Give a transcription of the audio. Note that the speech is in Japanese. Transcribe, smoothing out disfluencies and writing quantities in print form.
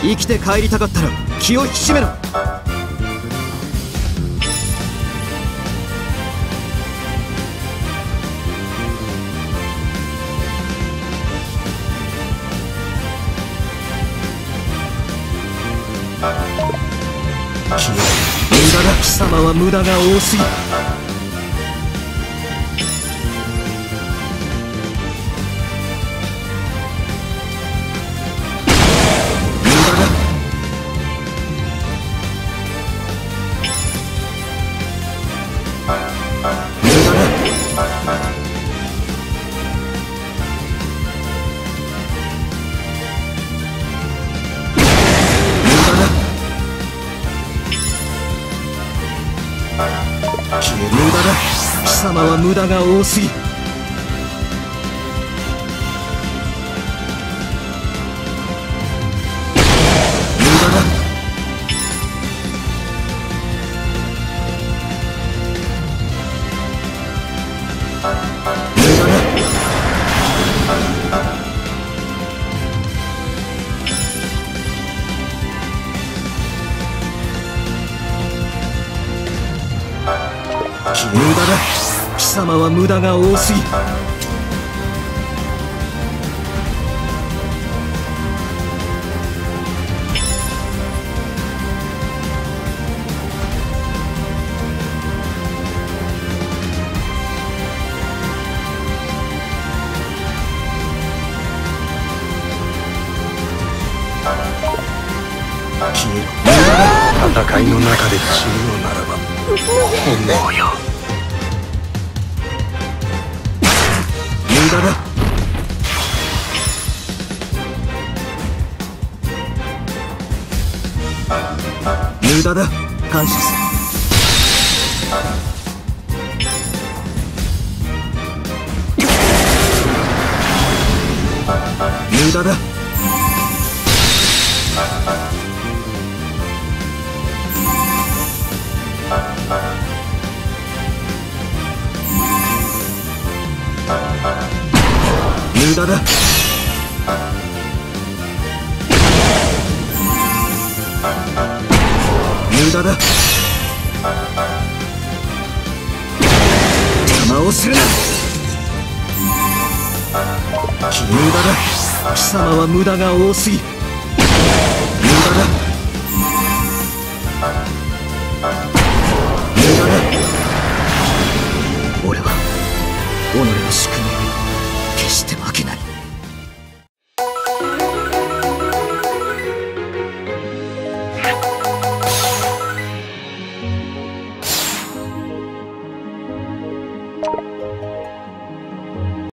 生きて帰りたかったら気を引き締めろ。無駄だ。貴様は無駄が多すぎる。貴様は無駄が多すぎる。無駄だ。無駄だ。無駄だ。貴様は無駄が多すぎる。 戦いの中で死ぬのならば本望よ。 無駄だ。無駄だ。感謝する。無駄だ。無駄だ。無駄だ。邪魔をするな。無駄だ。貴様は無駄が多すぎる。無駄だ。無駄だ。俺は己の宿命